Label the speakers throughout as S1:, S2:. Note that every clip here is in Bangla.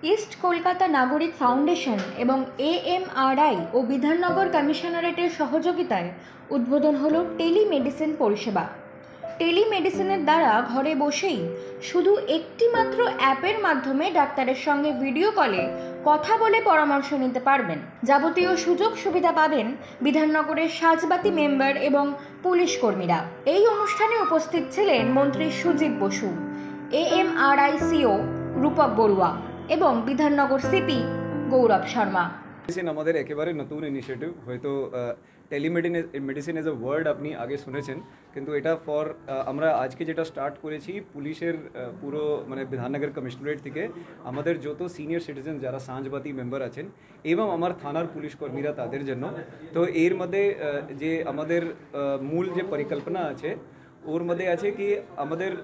S1: ইস্ট কলকাতা নাগরিক ফাউন্ডেশন এবং AMRI ও বিধাননগর কমিশনারেটের সহযোগিতায় উদ্বোধন হলো টেলিমেডিসিন পরিষেবা। টেলিমেডিসিনের দ্বারা ঘরে বসেই শুধু একটি মাত্র অ্যাপের মাধ্যমে ডাক্তারের সঙ্গে ভিডিও কলে কথা বলে পরামর্শ নিতে পারবেন। যাবতীয় সুযোগ সুবিধা পাবেন বিধাননগরের সাজবাতি মেম্বার এবং পুলিশ কর্মীরা। এই অনুষ্ঠানে উপস্থিত ছিলেন মন্ত্রী সুজিত বসু, AMRI CO রূপক বড়ুয়া এবং বিধাননগর সিপি গৌরব শর্মা।
S2: আমাদের একেবারে নতুন ইনিশিয়েটিভ, হয়তো টেলিমেডিসিন এজ এ ওয়ার্ড আপনি আগে শুনেছেন, কিন্তু এটা ফর আমরা আজকে যেটা স্টার্ট করেছি পুলিশের পুরো মানে বিধাননগর কমিশনারেট থেকে আমাদের যত সিনিয়র সিটিজেন যারা সাঁঝবাতি মেম্বার আছেন এবং আমার থানার পুলিশ কর্মীরা তাদের জন্য। তো এর মধ্যে যে আমাদের মূল যে পরিকল্পনা আছে ওর মধ্যে আছে কি আমাদের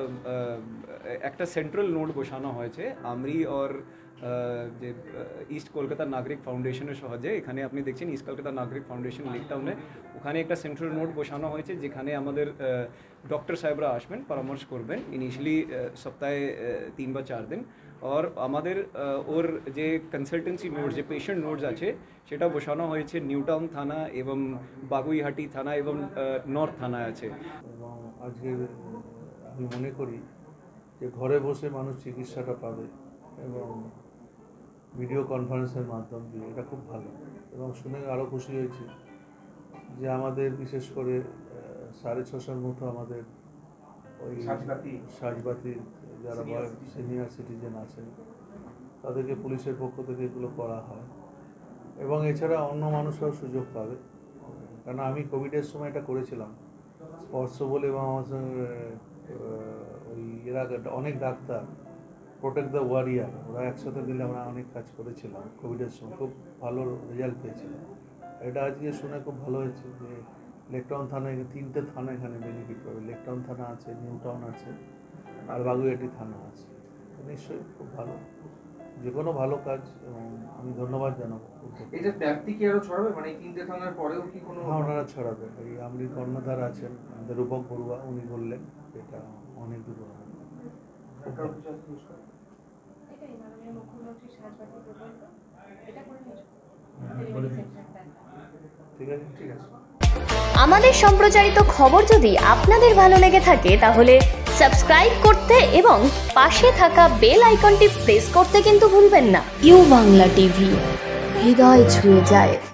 S2: একটা সেন্ট্রাল নোড বসানো হয়েছে আমরি और যে ইস্ট কলকাতা নাগরিক ফাউন্ডেশনের সহজে। এখানে আপনি দেখছেন ইস্ট কলকাতা নাগরিক ফাউন্ডেশন লেক টাউনে, ওখানে একটা সেন্ট্রাল নোড বসানো হয়েছে যেখানে আমাদের ডক্টর সাহেবরা আসবেন, পরামর্শ করবেন ইনিশিয়ালি সপ্তাহে 3 বা 4 দিন। और আমাদের ওর যে কনসালটেন্সি নোড যে পেশেন্ট নোডস আছে সেটা বসানো হয়েছে নিউ টাউন থানা এবং বাগুইহাটি থানা এবং নর্থ থানা আছে।
S3: এবং আজকে আমি মনে করি যে ঘরে বসে মানুষ চিকিৎসাটা পাবে এবং ভিডিও কনফারেন্সের মাধ্যম দিয়ে, এটা খুব ভালো। এবং শুনে আরও খুশি হয়েছি যে আমাদের বিশেষ করে 650 মতো আমাদের ওই সাজবাতি যারা সিনিয়র সিটিজেন আছেন তাদেরকে পুলিশের পক্ষ থেকে এগুলো করা হয় এবং এছাড়া অন্য মানুষরাও সুযোগ পাবে। কারণ আমি কোভিডের সময় এটা করেছিলাম স্পর্শ বলে, এবং আমার সঙ্গে ওই এরা অনেক ডাক্তার প্রোটেক্ট দ্য ওয়ারিয়ার ওরা একসাথে মিলে আমরা অনেক কাজ করেছিলাম কোভিডের সময়, খুব ভালো রেজাল্ট পেয়েছিলাম। এটা আজকে শুনে খুব ভালো হয়েছে যে লেকটাউন থানায় 3টে থানা এখানে বেনিফিট পাবে। লেকটাউন থানা আছে, নিউ টাউন আছে আর বাগুইহাটি থানা আছে। নিশ্চয়ই খুব ভালো, যে কোনো ভালো কাজ, এবং আমি ধন্যবাদ জানাবো।
S4: এটা ব্যাপ্তি কি আরো ছড়াবে, মানে এই 3টে থানার পরেও কি কোনো?
S3: হ্যাঁ, ওনারা ছড়াবে। এই আমরি কর্ণধার আছেন আমাদের রূপক বড়ুয়া, উনি বললেন এটা অনেক দূর হবে। ঠিক আছে, ঠিক আছে।
S5: আমাদের সম্প্রচারিত খবর যদি আপনাদের ভালো লেগে থাকে তাহলে সাবস্ক্রাইব করতে এবং পাশে থাকা বেল আইকনটি প্রেস করতে কিন্তু ভুলবেন না। ইউ বাংলা টিভি, হৃদয় ছুঁয়ে যায়।